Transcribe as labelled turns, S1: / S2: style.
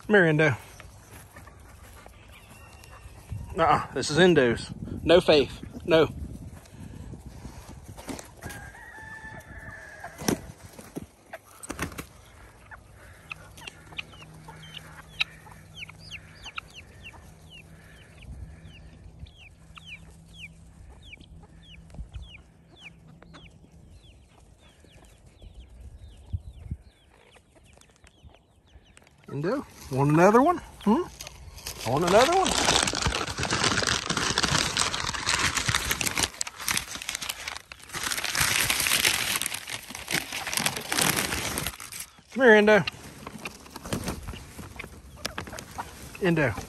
S1: Come here, Indo. This is Indo's. No faith. No. Indo, want another one? Want another one? Come here, Indo. Indo.